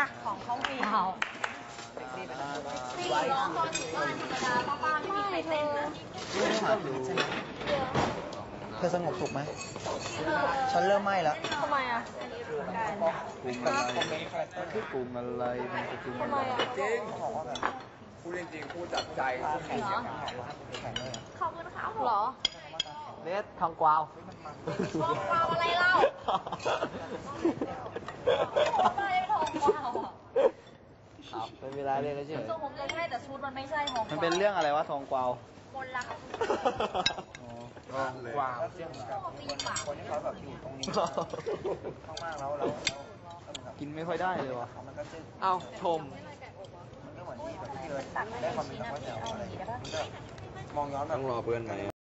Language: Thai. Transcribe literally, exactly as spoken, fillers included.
ของเขามีสี่ร้องตอนอยู่บ้านธรรมดาป้าๆไม่มีใครเต้นนะเธอสงบสุขไหมฉันเริ่มไหม้แล้วทำไมอ่ะกลุ่มอะไรมันคือกลุ่มอะไรมันคือกลุ่มอะไรจริงพูดจริงๆพูดจากใจพูดจริงขอบคุณครับผมเหรอเลสทองกวาวทองกวาวอะไรเล่าอะไรเป็นทองกวาวอ่ะครับเป็นเวลาเรียนเฉยทรงผมจะใช่แต่ชุดมันไม่ใช่ทองกวาวมันเป็นเรื่องอะไรวะทองกวาวคนรักๆวางเสี่ยงกับคนที่เขาแบบอยู่ตรงนี้ข้างล่างแล้วแล้วกินไม่ค่อยได้เลยวะมันก็จึ้งเอ้าชมมันก็เหมือนที่แบบที่เดินได้ความเป็นธรรมชาติอะไรมองย้อนแบบต้องรอเพื่อนไหม